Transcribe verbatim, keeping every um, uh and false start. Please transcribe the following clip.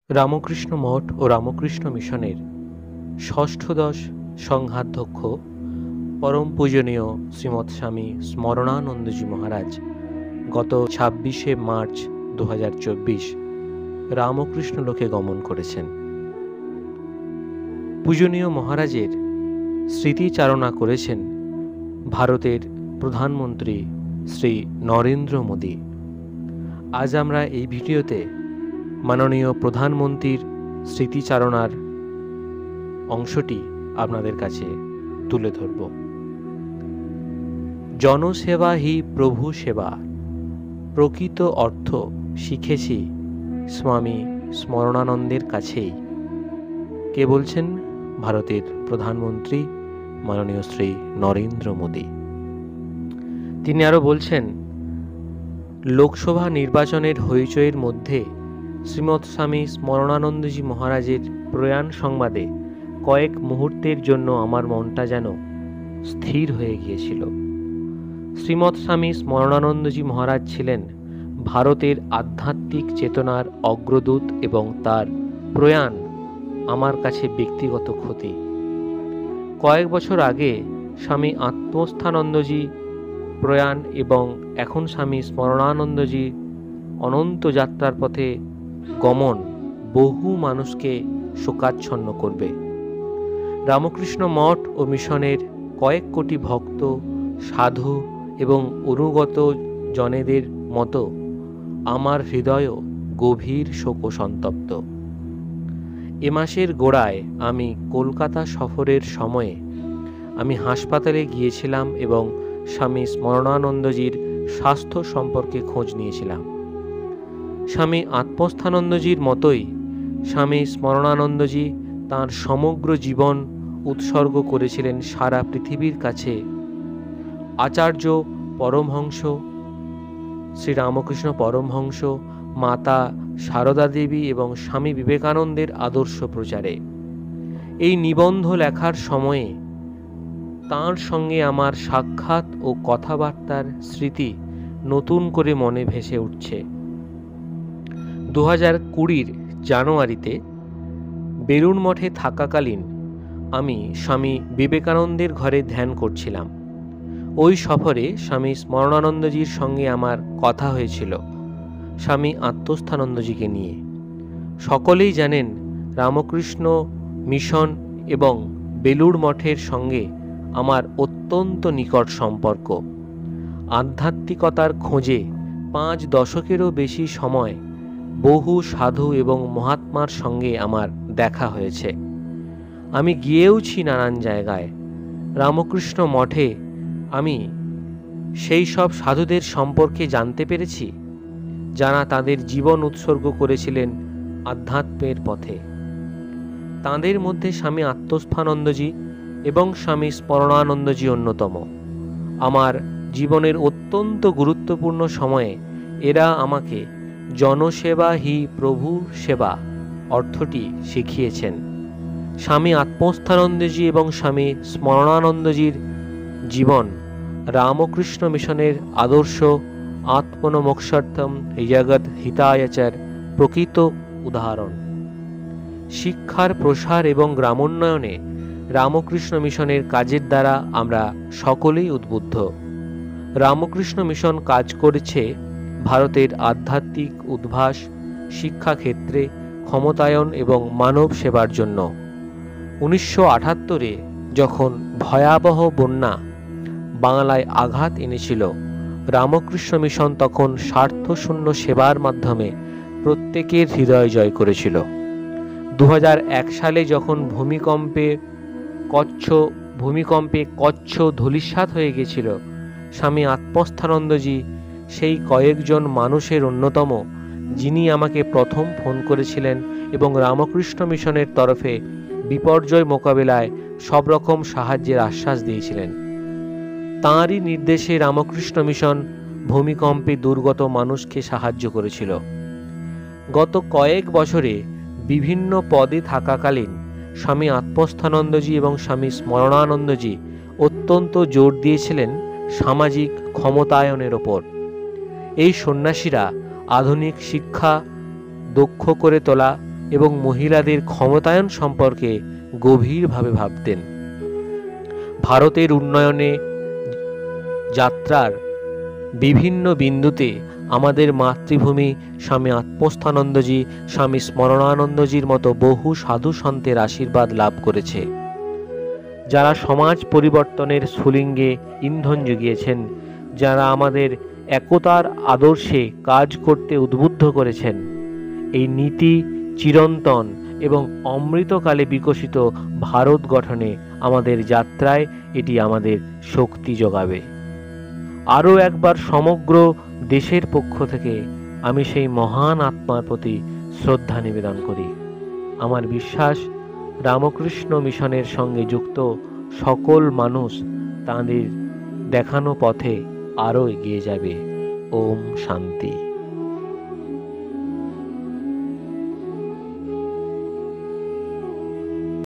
রামকৃষ্ণ মঠ ও রামকৃষ্ণ মিশনের ষষ্ঠদশ সংঘাধ্যক্ষ পরম পূজনীয় শ্রীমৎ স্বামী স্মরণানন্দজি মহারাজ গত ছাব্বিশে মার্চ দু হাজার চব্বিশ রামকৃষ্ণ লোকে গমন করেছেন। পূজনীয় মহারাজের স্মৃতিচারণা করেছেন ভারতের প্রধানমন্ত্রী শ্রী নরেন্দ্র মোদী। আজ আমরা এই ভিডিওতে মাননীয় প্রধানমন্ত্রীর স্মৃতিচারণার অংশটি আপনাদের কাছে তুলে ধরব। জনসেবা হি প্রভু সেবা, প্রকৃত অর্থ শিখেছি স্বামী স্মরণানন্দের কাছেই। কে বলছেন? ভারতের প্রধানমন্ত্রী মাননীয় শ্রী নরেন্দ্র মোদী। তিনি আরও বলছেন, লোকসভা নির্বাচনের হইচইয়ের মধ্যে শ্রীমৎ স্বামী স্মরণানন্দজি মহারাজের প্রয়াণ সংবাদে কয়েক মুহূর্তের জন্য আমার মনটা যেন স্থির হয়ে গিয়েছিল। শ্রীমৎ স্বামী স্মরণানন্দজি মহারাজ ছিলেন ভারতের আধ্যাত্মিক চেতনার অগ্রদূত এবং তার প্রয়াণ আমার কাছে ব্যক্তিগত ক্ষতি। কয়েক বছর আগে স্বামী আত্মস্থানন্দজি প্রয়াণ এবং এখন স্বামী স্মরণানন্দজি অনন্ত যাত্রার পথে গমন বহু মানুষকে শোকাচ্ছন্ন করবে। রামকৃষ্ণ মঠ ও মিশনের কয়েক কোটি ভক্ত, সাধু এবং অনুগত জনেদের মতো আমার হৃদয়ও গভীর শোকসন্তপ্ত। এ মাসের গোড়ায় আমি কলকাতা সফরের সময়ে আমি হাসপাতালে গিয়েছিলাম এবং স্বামী স্মরণানন্দজির স্বাস্থ্য সম্পর্কে খোঁজ নিয়েছিলাম। স্বামী আত্মস্থানন্দজির মতোই স্বামী স্মরণানন্দজি তাঁর সমগ্র জীবন উৎসর্গ করেছিলেন সারা পৃথিবীর কাছে আচার্য পরমহংস শ্রীরামকৃষ্ণ পরমহংস, মাতা সারদা দেবী এবং স্বামী বিবেকানন্দের আদর্শ প্রচারে। এই নিবন্ধ লেখার সময়ে তাঁর সঙ্গে আমার সাক্ষাৎ ও কথাবার্তার স্মৃতি নতুন করে মনে ভেসে উঠছে। দু হাজার কুড়ির জানুয়ারিতে বেলুড় মঠে থাকাকালীন আমি স্বামী বিবেকানন্দের ঘরে ধ্যান করছিলাম। ওই সফরে স্বামী স্মরণানন্দজির সঙ্গে আমার কথা হয়েছিল স্বামী আত্মস্থানন্দজিকে নিয়ে। সকলেই জানেন রামকৃষ্ণ মিশন এবং বেলুড় মঠের সঙ্গে আমার অত্যন্ত নিকট সম্পর্ক। আধ্যাত্মিকতার খোঁজে পাঁচ দশকেরও বেশি সময় বহু সাধু এবং মহাত্মার সঙ্গে আমার দেখা হয়েছে। আমি গিয়েওছি নানান জায়গায়। রামকৃষ্ণ মঠে আমি সেই সব সাধুদের সম্পর্কে জানতে পেরেছি যারা তাদের জীবন উৎসর্গ করেছিলেন আধ্যাত্মের পথে। তাঁদের মধ্যে স্বামী আত্মস্থানন্দজি এবং স্বামী স্মরণানন্দজি অন্যতম। আমার জীবনের অত্যন্ত গুরুত্বপূর্ণ সময়ে এরা আমাকে জনসেবা হি প্রভু সেবা অর্থটি শিখিয়েছেন। স্বামী আত্মস্থানন্দজি এবং স্বামী স্মরণানন্দজির জীবন রামকৃষ্ণ মিশনের আদর্শ আত্মনমোক্ষার্থম জগৎ হিতায়চর প্রকৃত উদাহরণ। শিক্ষার প্রসার এবং গ্রামোন্নয়নে রামকৃষ্ণ মিশনের কাজের দ্বারা আমরা সকলেই উদ্বুদ্ধ। রামকৃষ্ণ মিশন কাজ করেছে ভারতের আধ্যাত্মিক উদ্ভাস, শিক্ষাক্ষেত্রে ক্ষমতায়ন এবং মানব সেবার জন্য। উনিশশো আটাত্তরে যখন ভয়াবহ বন্যা বাংলায় আঘাত এনেছিল, রামকৃষ্ণ মিশন তখন স্বার্থশূন্য সেবার মাধ্যমে প্রত্যেকের হৃদয় জয় করেছিল। দু হাজার এক সালে যখন ভূমিকম্পে কচ্ছ ভূমিকম্পে কচ্ছ ধূলিসাৎ হয়ে গেছিল, স্বামী আত্মস্থানন্দজি সেই কয়েকজন মানুষের অন্যতম যিনি আমাকে প্রথম ফোন করেছিলেন এবং রামকৃষ্ণ মিশনের তরফে বিপর্যয় মোকাবিলায় সব রকম সাহায্যের আশ্বাস দিয়েছিলেন। তাঁরই নির্দেশে রামকৃষ্ণ মিশন ভূমিকম্পে দুর্গত মানুষকে সাহায্য করেছিল। গত কয়েক বছরে বিভিন্ন পদে থাকাকালীন স্বামী আত্মস্থানন্দজি এবং স্বামী স্মরণানন্দজি অত্যন্ত জোর দিয়েছিলেন সামাজিক ক্ষমতায়নের ওপর। এই সন্ন্যাসীরা আধুনিক শিক্ষা দক্ষ করে তোলা, এবং মহিলাদের ক্ষমতায়ন সম্পর্কে গভীরভাবে ভাবতেন। ভারতের উন্নয়নে যাত্রার বিভিন্ন বিন্দুতে আমাদের মাতৃভূমি স্বামী আত্মস্থানন্দজি, স্বামী স্মরণানন্দজির মতো বহু সাধু সন্তের আশীর্বাদ লাভ করেছে, যারা সমাজ পরিবর্তনের স্ফুলিঙ্গে ইন্ধন জুগিয়েছেন, যারা আমাদের একতার আদর্শে কাজ করতে উদ্বুদ্ধ করেছেন। এই নীতি চিরন্তন এবং অমৃতকালে বিকশিত ভারত গঠনে আমাদের যাত্রায় এটি আমাদের শক্তি যোগাবে। আরও একবার সমগ্র দেশের পক্ষ থেকে আমি সেই মহান আত্মার প্রতি শ্রদ্ধা নিবেদন করি। আমার বিশ্বাস, রামকৃষ্ণ মিশনের সঙ্গে যুক্ত সকল মানুষ তাঁদের দেখানো পথে আরও এগিয়ে যাবে। ওম শান্তি।